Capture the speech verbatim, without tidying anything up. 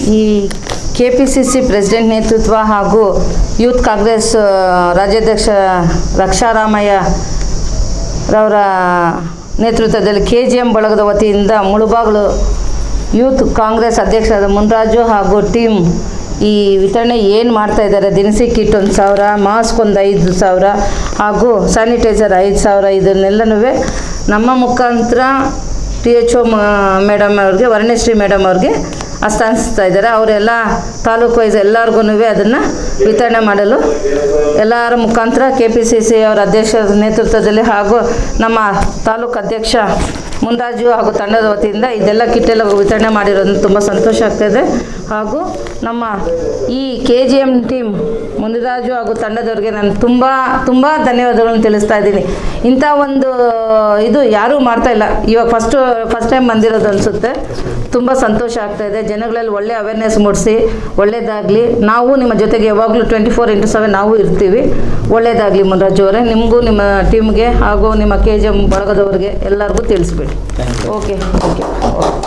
ಈ K P C C president ನೇತೃತ್ವ ಹಾಗೂ ಯೂತ್ ಕಾಂಗ್ರೆಸ್ ರಾಜ್ಯಾಧ್ಯಕ್ಷ ರಕ್ಷಾರಾಮಯ್ಯ ರವರ ನೇತೃತ್ವದಲ್ಲಿ ಕೆ ಜಿ ಎಂ ಬಳಗದ ವತಿಯಿಂದ ಮುಳುಬಾಗಿಲು ಯೂತ್ ಕಾಂಗ್ರೆಸ್ ಅಧ್ಯಕ್ಷರಾದ ಮುನ್ರಾಜು ಹಾಗೂ ಟೀಮ್ ಈ ವಿತರಣೆ ಏನು ಮಾಡ್ತಾ ಇದ್ದಾರೆ, ದಿನಸಿ ಕಿಟ್ ಒಂದು ಸಾವಿರ, ಮಾಸ್ಕ್ ಒಂದು ಐದು ಸಾವಿರ ಹಾಗೂ ಸ್ಯಾನಿಟೈಸರ್ ಐದು ಸಾವಿರ ಇದನ್ನೆಲ್ಲನೂ ನಮ್ಮ ಮುಖಾಂತರ ಟಿ ಎಚ್ ಒ ಮೇಡಮ್ ಅವ್ರಿಗೆ, ವರ್ಣಶ್ರೀ ಮೇಡಮ್ ಅವ್ರಿಗೆ ಹಸ್ತಾಂತರಿಸ್ತಾ ಇದ್ದಾರೆ. ಅವರೆಲ್ಲ ತಾಲೂಕು ವೈಸ್ ಎಲ್ಲರಿಗೂ ಅದನ್ನು ವಿತರಣೆ ಮಾಡಲು ಎಲ್ಲರ ಮುಖಾಂತರ ಕೆ ಪಿ ಸಿ ಸಿ ಅವರ ಅಧ್ಯಕ್ಷರ ನೇತೃತ್ವದಲ್ಲಿ ಹಾಗೂ ನಮ್ಮ ತಾಲೂಕು ಅಧ್ಯಕ್ಷ ಮುನ್ರಾಜು ಹಾಗೂ ತಂಡದ ವತಿಯಿಂದ ಇದೆಲ್ಲ ಕಿಟ್ಟೆಲ್ಲ ವಿತರಣೆ ಮಾಡಿರೋದು ತುಂಬ ಸಂತೋಷ ಆಗ್ತಾಯಿದೆ. ಹಾಗೂ ನಮ್ಮ ಈ K G M team Muniraju ಹಾಗೂ ತಂಡದವ್ರಿಗೆ ನಾನು ತುಂಬ ತುಂಬ ಧನ್ಯವಾದಗಳನ್ನು ತಿಳಿಸ್ತಾ ಇದ್ದೀನಿ. ಇಂಥ ಒಂದು ಇದು ಯಾರೂ ಮಾಡ್ತಾಯಿಲ್ಲ, ಇವಾಗ ಫಸ್ಟು ಫಸ್ಟ್ ಟೈಮ್ ಬಂದಿರೋದು ಅನಿಸುತ್ತೆ. ತುಂಬ ಸಂತೋಷ ಆಗ್ತಾಯಿದೆ. ಜನಗಳಲ್ಲಿ ಒಳ್ಳೆ ಅವೇರ್ನೆಸ್ ಮೂಡಿಸಿ ಒಳ್ಳೆಯದಾಗಲಿ. ನಾವು ನಿಮ್ಮ ಜೊತೆಗೆ ಯಾವಾಗಲೂ ಟ್ವೆಂಟಿ ಫೋರ್ ಇಂಟು ಸೆವೆನ್ ನಾವು ಇರ್ತೀವಿ. ಒಳ್ಳೆಯದಾಗಲಿ ಮುನ್ರಾಜು ಅವರೇ, ನಿಮಗೂ ನಿಮ್ಮ ಟೀಮ್ಗೆ ಹಾಗೂ ನಿಮ್ಮ ಕೆ ಜಿ ಎಮ್ ಬಳಗದವ್ರಿಗೆ ಎಲ್ಲರಿಗೂ ತಿಳಿಸ್ಬಿಡಿ. Okay okay okay